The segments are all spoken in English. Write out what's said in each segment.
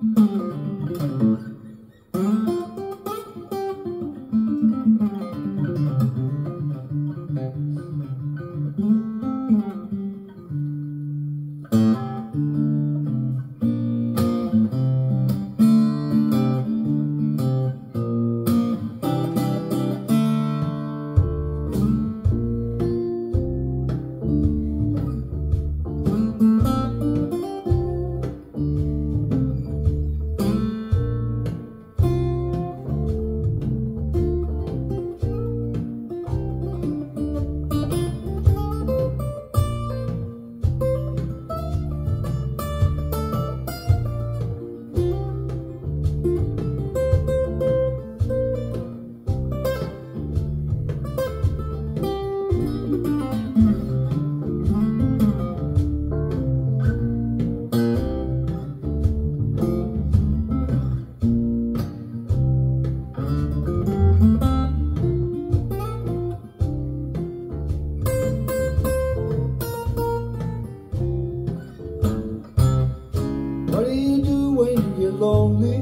What do you do when you get lonely?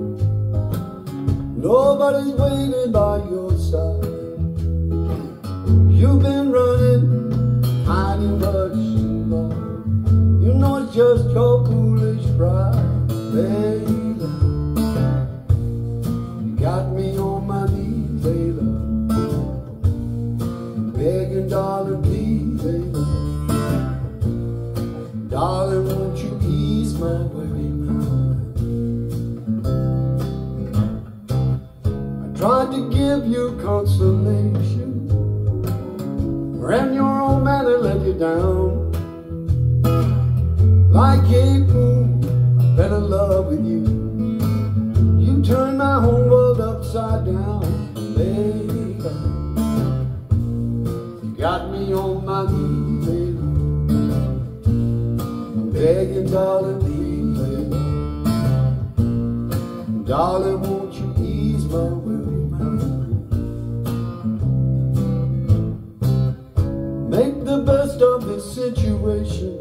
Nobody's waiting by your side. You've been running, hiding much too long. You know it's just your foolish pride, Layla. You got me on my knees, Layla, begging, darling, please, Layla. Darling, won't you ease my weary mind? I tried to give you consolation, and your old man had let you down. Like a fool, I fell in love with you. You turned my whole world upside down, Layla. You got me on my knees, Layla, begging, darling, please, Layla. Darling, won't you ease my weary mind? Make the best of this situation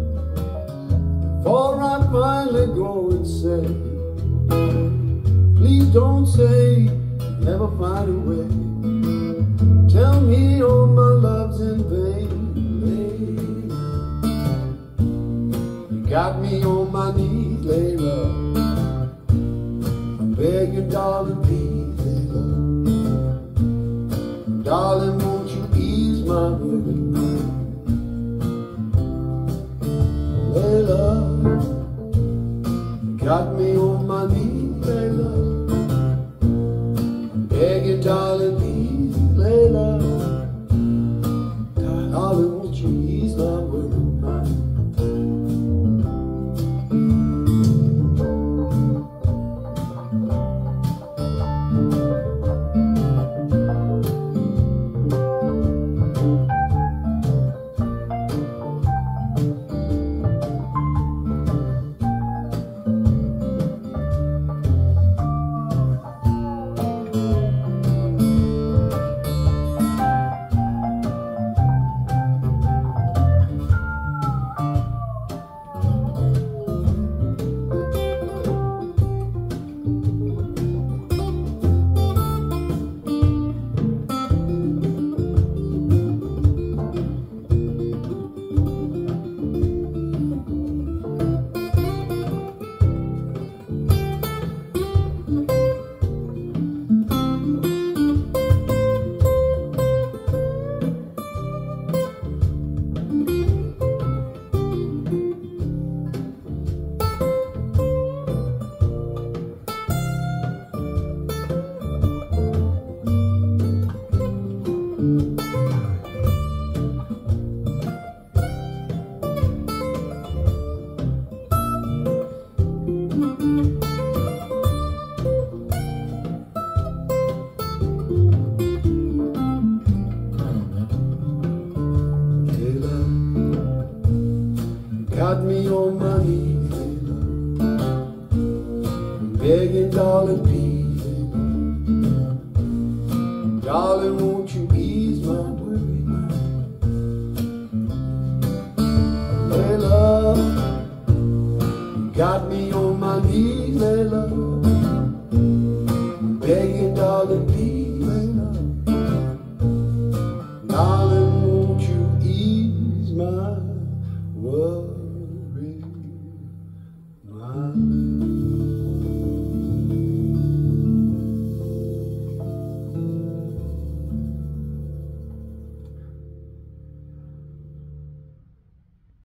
before I finally go insane. Please don't say you'll never find a way. Tell me all my love's in vain, Layla. Got me on my knees, Layla. I'm begging, darling, please, Layla. Darling, won't you ease my weary mind? Layla, got me on my knees, Layla. I'm begging, darling, please, Layla. Darling, won't you ease my weary mind? Got me on my knees, Layla. I'm begging, darling, please, Layla. Darling, won't you ease my weary mind? Layla, you got me me on my knees, Layla, begging, darling,